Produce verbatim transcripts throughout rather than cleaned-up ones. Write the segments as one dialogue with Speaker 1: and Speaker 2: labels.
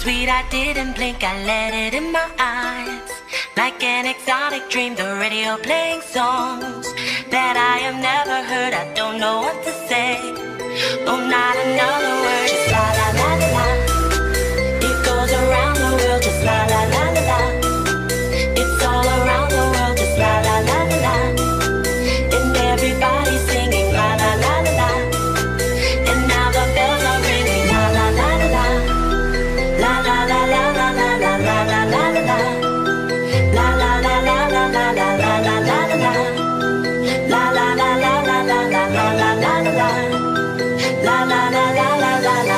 Speaker 1: sweet, I didn't blink, I let it in my eyes. Like an exotic dream, the radio playing songs that I have never heard. I don't know what to say. Oh, not another word, just la la la la la. It goes around the world, just la la la la la. It's all around the world, just la la la la la. And everybody's singing la la la la la. And now the bells are ringing la la la la la. La la la la la la la la la la la la. La la la la la la la la la la la la. La la la la la la la la la la la. La la la la la la la.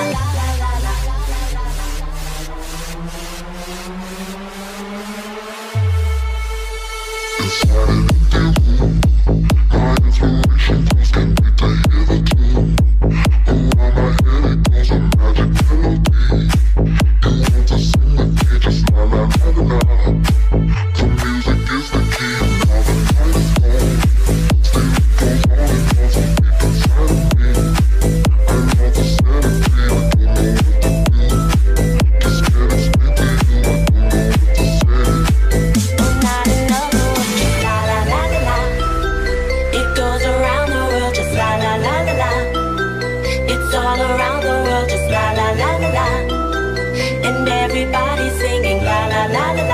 Speaker 1: Everybody's singing la la la la la.